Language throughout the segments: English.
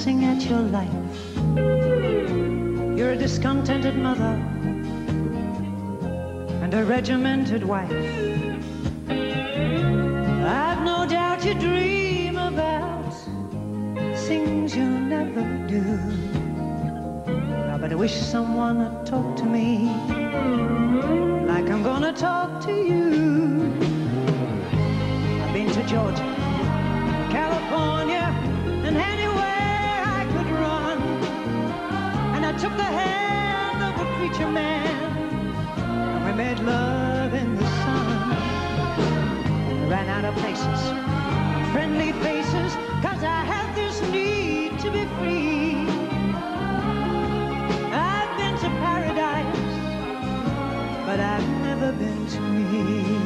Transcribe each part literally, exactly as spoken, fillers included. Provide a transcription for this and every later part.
glancing at your life. You're a discontented mother and a regimented wife. I've no doubt you dream about things you'll never do. But I wish someone would talk to me like I'm gonna talk to you. I've been to Georgia, California, and anywhere I could run. And I took the hand of a preacher man, and we made love in the sun. I ran out of places, friendly faces, 'cause I have this need to be free. To paradise, but I've never been to me.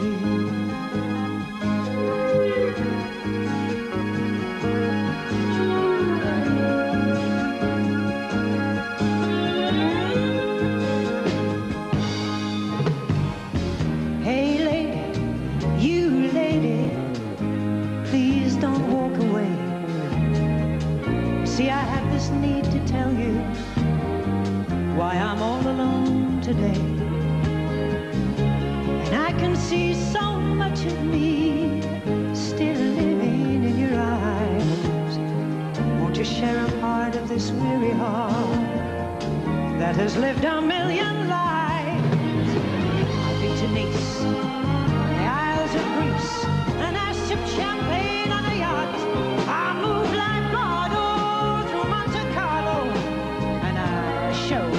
Hey lady, you lady, please don't walk away. See, I have this need to tell you why I'm all alone today. And I can see so much of me still living in your eyes. Won't you share a part of this weary heart that has lived a million lives? I've been to Nice, the Isles of Greece, and I sipped champagne on a yacht. I moved like Gordo through Monte Carlo, and I showed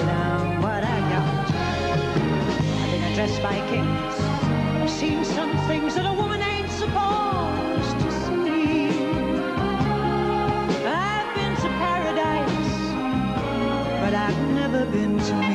dressed by kings. I've seen some things that a woman ain't supposed to see. I've been to paradise, but I've never been to me.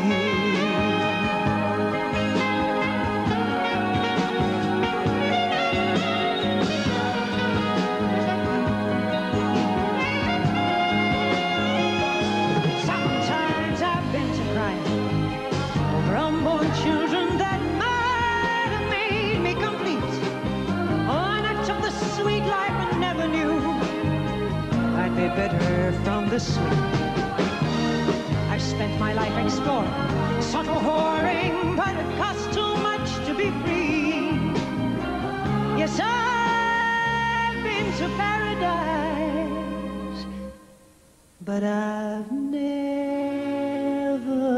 Sometimes I've been to crying over unborn children that might have made me complete. Oh, and I took the sweet life and never knew I'd be bitter from the sweet. I've spent my life exploring, subtle whoring, but it costs too much to be free. Yes, I've been to paradise, but I've never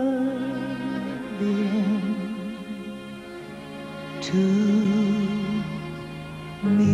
been to me.